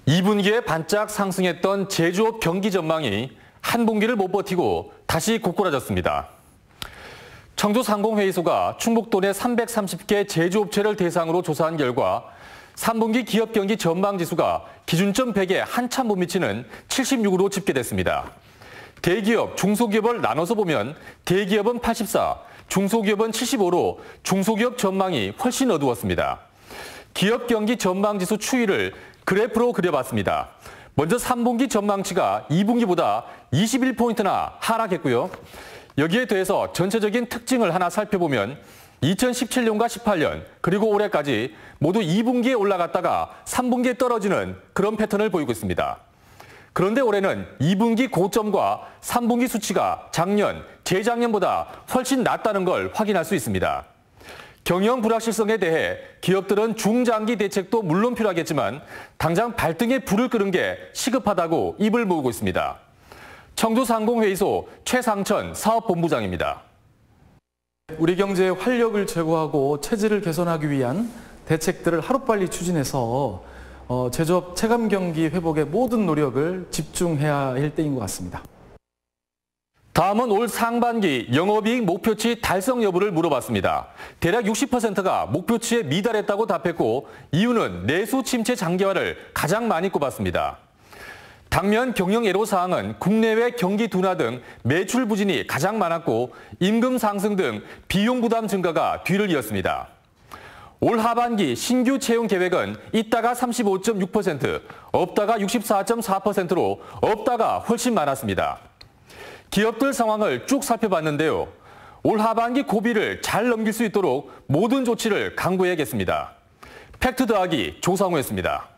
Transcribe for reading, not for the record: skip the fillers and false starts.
2분기에 반짝 상승했던 제조업 경기 전망이 한 분기를 못 버티고 다시 고꾸라졌습니다. 청주상공회의소가 충북도 내 330개 제조업체를 대상으로 조사한 결과 3분기 기업 경기 전망 지수가 기준점 100에 한참 못 미치는 76으로 집계됐습니다. 대기업, 중소기업을 나눠서 보면 대기업은 84, 중소기업은 75로 중소기업 전망이 훨씬 어두웠습니다. 기업 경기 전망 지수 추이를 그래프로 그려봤습니다. 먼저 3분기 전망치가 2분기보다 21포인트나 하락했고요. 여기에 더해서 전체적인 특징을 하나 살펴보면 2017년과 18년 그리고 올해까지 모두 2분기에 올라갔다가 3분기에 떨어지는 그런 패턴을 보이고 있습니다. 그런데 올해는 2분기 고점과 3분기 수치가 작년, 재작년보다 훨씬 낮다는 걸 확인할 수 있습니다. 경영 불확실성에 대해 기업들은 중장기 대책도 물론 필요하겠지만 당장 발등에 불을 끄는 게 시급하다고 입을 모으고 있습니다. 청주상공회의소 최상천 사업본부장입니다. 우리 경제의 활력을 제고하고 체질을 개선하기 위한 대책들을 하루빨리 추진해서 제조업 체감 경기 회복에 모든 노력을 집중해야 할 때인 것 같습니다. 다음은 올 상반기 영업이익 목표치 달성 여부를 물어봤습니다. 대략 60%가 목표치에 미달했다고 답했고 이유는 내수 침체 장기화를 가장 많이 꼽았습니다. 당면 경영 애로사항은 국내외 경기 둔화 등 매출 부진이 가장 많았고 임금 상승 등 비용 부담 증가가 뒤를 이었습니다. 올 하반기 신규 채용 계획은 있다가 35.6%, 없다가 64.4%로 없다가 훨씬 많았습니다. 기업들 상황을 쭉 살펴봤는데요. 올 하반기 고비를 잘 넘길 수 있도록 모든 조치를 강구해야겠습니다. 팩트 더하기 조상우였습니다.